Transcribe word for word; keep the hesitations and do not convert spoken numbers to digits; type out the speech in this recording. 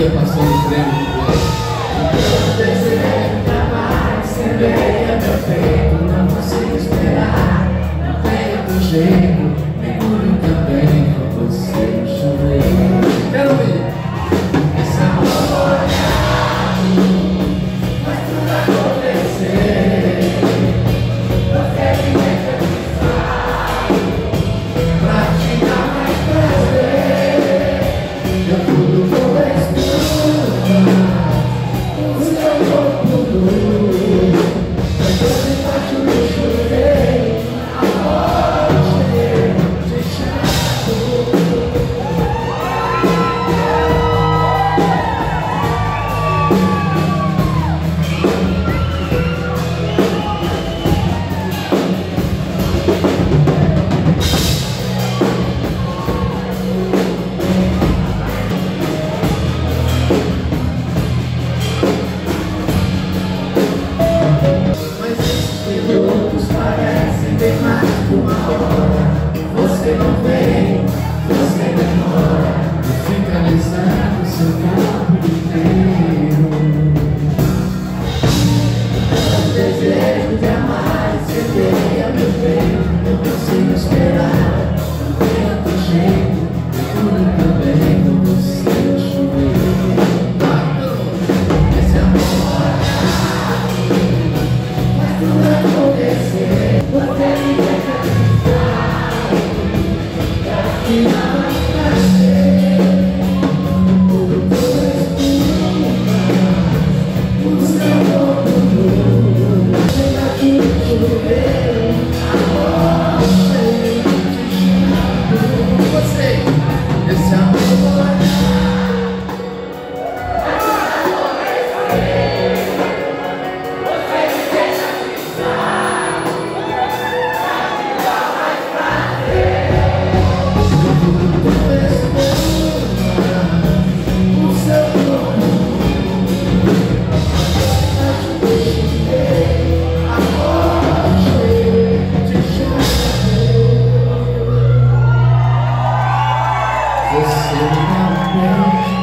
dia passando treino com ele. Eu desejo jamais semeia meu peito, não consigo esperar, não tem outro jeito, mergulho também com você no chuveiro. Quero ir. Esse amor faz tudo acontecer. Você me deixa de falar pra te dar mais prazer. Eu tudo vou explorar o seu corpo nu, mas você bate o meu chuveiro, amor cheio de chato. Mas esses minutos parecem bem mais que uma hora. Você não vem, você demora e fica alisando seu corpo inteiro. Eu desejo de amar e semeia meu peito, não consigo esperar, não tem outro jeito, mergulho também com você no chuveiro. Esse amor faz tudo acontecer. Você me deixa de falar pra te dar mais prazer. Tudo por espuma, o seu corpo nu, chega aqui no chuveiro, amor cheio de chato. Você, esse amor. Você me dá um beijo.